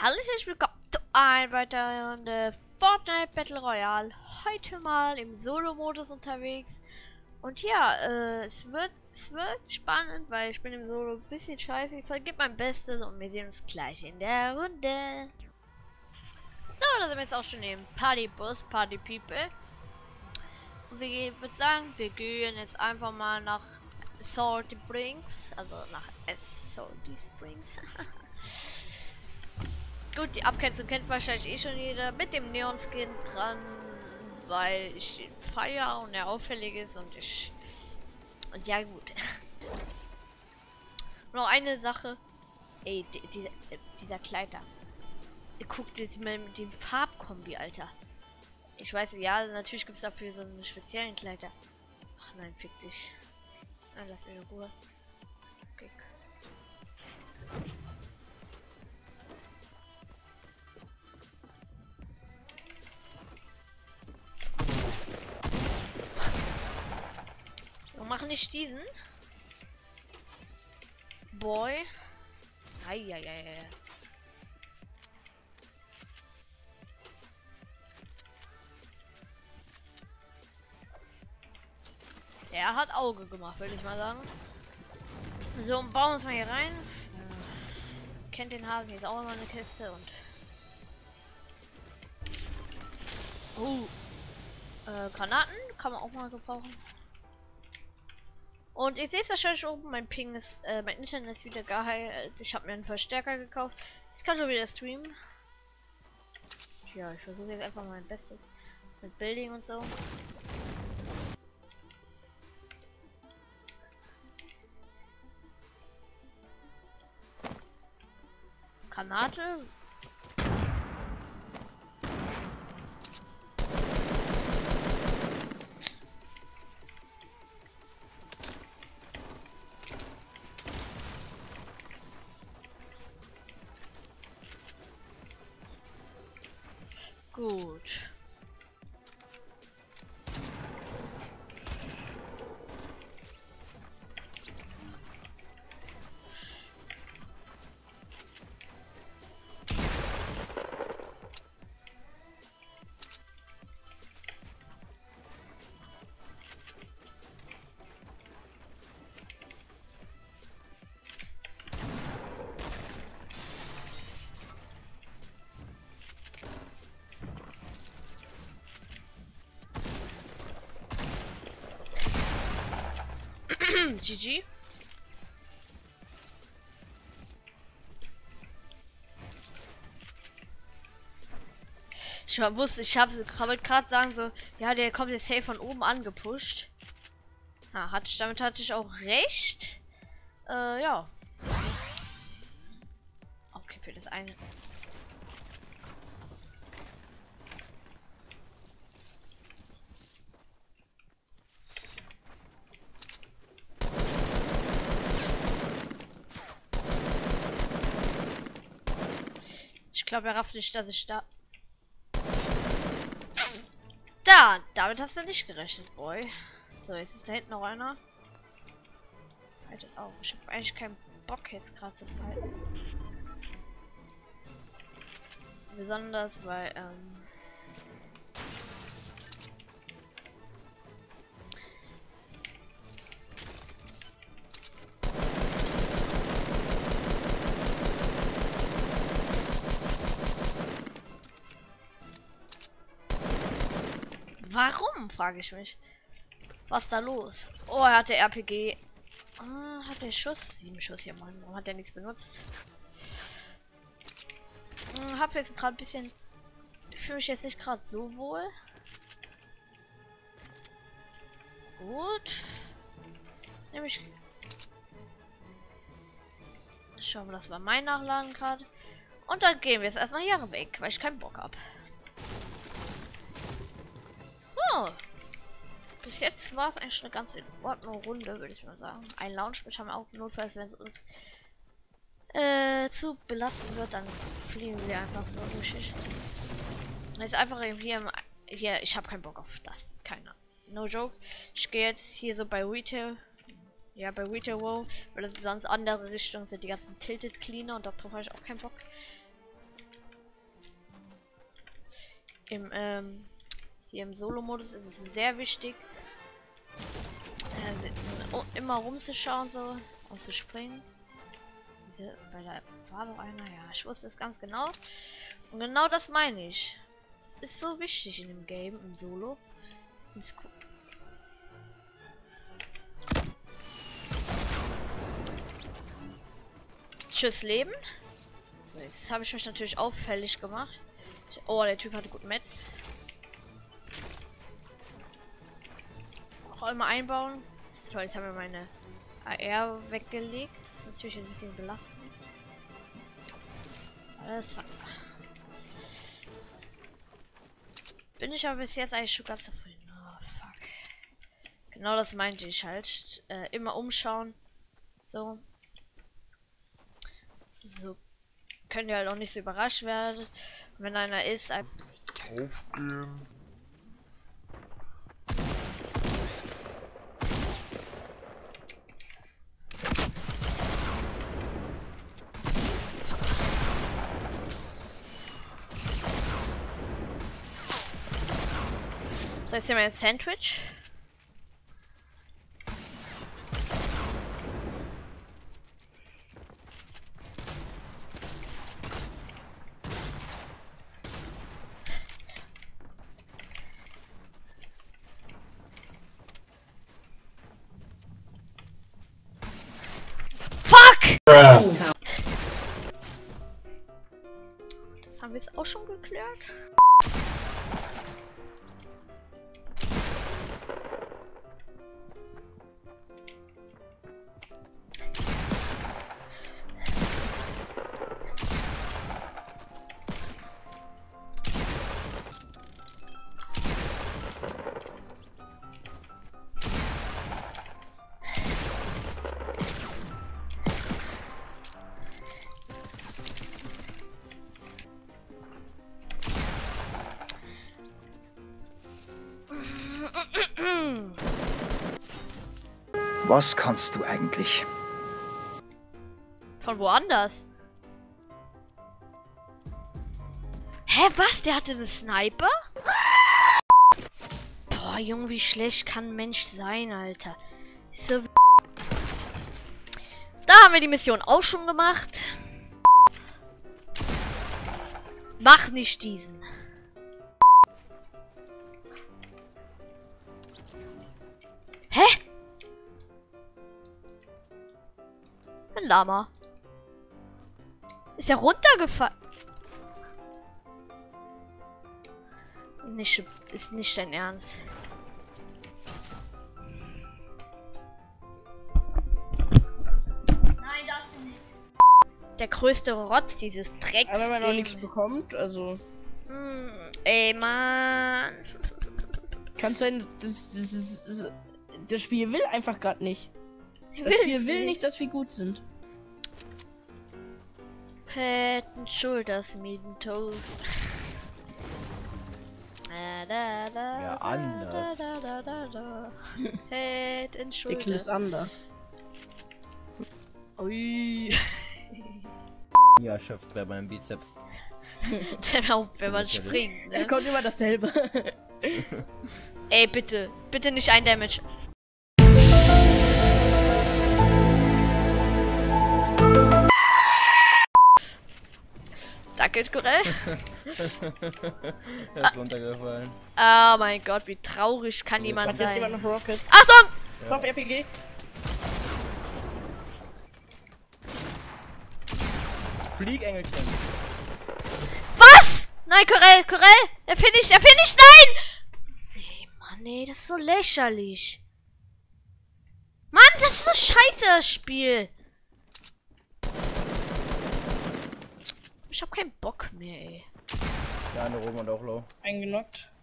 Herzlich willkommen zu einer weiteren Fortnite Battle Royale. Heute mal im Solo-Modus unterwegs. Und ja, es wird spannend, weil ich bin im Solo ein bisschen scheiße. Ich vergebe mein Bestes und wir sehen uns gleich in der Runde. So, da sind wir jetzt auch schon im Partybus, Party People. Und wir würde sagen, wir gehen jetzt einfach mal nach Salty Springs, also nach Salty Springs. Gut, die Abkürzung kennt wahrscheinlich eh schon jeder, mit dem Neon-Skin dran, weil ich ihn feiere und er auffällig ist und ja gut. Noch eine Sache, ey, dieser Kleider. Guckt jetzt mal mit dem Farbkombi, Alter. Ich weiß, ja, natürlich gibt es dafür so einen speziellen Kleider. Ach nein, fick dich. Nein, lass mich in Ruhe. Okay. Wir machen nicht diesen. Boy. Eieiei. Der hat Auge gemacht, würde ich mal sagen. So, und bauen wir uns mal hier rein. Kennt den Hasen, hier ist auch immer eine Kiste und. Granaten kann man auch mal gebrauchen. Und ich sehe es wahrscheinlich oben, mein Ping ist, mein Internet ist wieder geheilt. Ich habe mir einen Verstärker gekauft. Ich kann schon wieder streamen. Ja, ich versuche jetzt einfach mein Bestes mit Building und so. Granate. Gut. GG. Ich wusste, ich wollte gerade sagen so, ja, der kommt jetzt safe von oben angepusht. Ah, damit hatte ich auch recht. Ja. Okay, für das eine. Ich glaube, er rafft nicht, dass ich da. Damit hast du nicht gerechnet, Boy. So, jetzt ist da hinten noch einer. Haltet auf. Ich habe eigentlich keinen Bock jetzt gerade zu fighten. Besonders, weil, warum, frage ich mich. Was ist da los? Oh, er hatte RPG. Hat der Schuss? 7 Schuss hier, Mann. Warum hat der nichts benutzt? Hab jetzt gerade ein bisschen. Ich fühle mich jetzt nicht gerade so wohl. Gut. Nämlich. Schauen wir, dass wir mein nachladen gerade. Und dann gehen wir jetzt erstmal hier weg, weil ich keinen Bock habe. So. Bis jetzt war es eigentlich eine ganz in Ordnung Runde, würde ich mal sagen. Ein Launchpad haben wir auch notfalls, wenn es uns zu belasten wird, dann fliegen wir einfach so durch. Jetzt einfach hier, ich habe keinen Bock auf das. Keiner. No joke. Ich gehe jetzt hier so bei Retail. Ja, bei Retail Wow, weil das sonst andere Richtungen sind, die ganzen Tilted Cleaner und darauf habe ich auch keinen Bock. hier im Solo-Modus ist es sehr wichtig, immer rumzuschauen, so und zu springen. Weil da war doch einer, ja, ich wusste es ganz genau. Und genau das meine ich. Das ist so wichtig in dem Game, im Solo. Tschüss, Leben. Jetzt habe ich mich natürlich auffällig gemacht. Oh, der Typ hatte gut Metz. Auch immer einbauen. Das ist toll, jetzt haben wir meine AR weggelegt. Das ist natürlich ein bisschen belastend. Das bin ich aber bis jetzt eigentlich schon ganz zufrieden. Oh, fuck. Genau das meinte ich halt. Immer umschauen. So. So. Können ja halt auch nicht so überrascht werden. Wenn einer ist, Aufgehen. So, jetzt hier mein Sandwich. Fuck! Das haben wir jetzt auch schon geklärt. Was kannst du eigentlich? Von woanders? Hä, was? Der hatte eine Sniper? Boah, Junge, wie schlecht kann ein Mensch sein, Alter. Ist so. Da haben wir die Mission auch schon gemacht. Mach nicht diesen. Hä? Ein Lama. Ist ja runtergefallen. Ist nicht dein Ernst. Nein, das nicht. Der größte Rotz dieses Drecks. Aber wenn man noch nichts bekommt, also. Ey, Mann. Kann sein, das Spiel will einfach gerade nicht. Das Spiel will nicht, dass wir gut sind. Head and Shoulders Meat Toast. Ja, anders. Head and Der Kill ist Shoulders. anders. Ui. Ja, schöpft bei meinem Bizeps. Genau, wenn man Natürlich. springt, Er ne? kommt immer dasselbe. Ey, bitte. Bitte nicht ein Damage. Danke, Skurrel. Er ist runtergefallen. Oh mein Gott, wie traurig kann jemand Kommt jetzt jemand sein. noch Rocket? Achtung! Kopf RPG. Flieg, Engelchen. Was? Nein, Corell! Er finisht, nein! Nee, Mann, nee, das ist so lächerlich. Mann, das ist so scheiße, das Spiel. Ich hab keinen Bock mehr, ey. Ja, eine oben und auch low. Eingenockt.